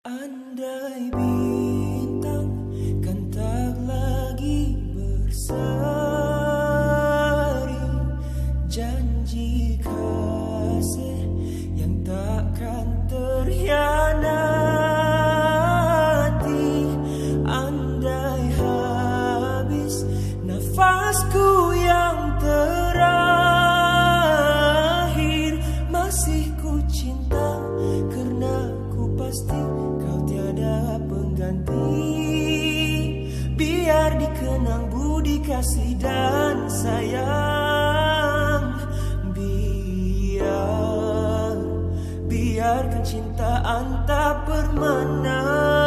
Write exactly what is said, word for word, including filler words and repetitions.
Andai bintang kan tak lagi berseri, janji kasih yang takkan terhianati. Andai habis nafasku yang terakhir, masih ku cinta karena ku pasti kau tiada pengganti. Biar dikenang budi kasih dan sayang, biar biarkan cintaan tak bermakna.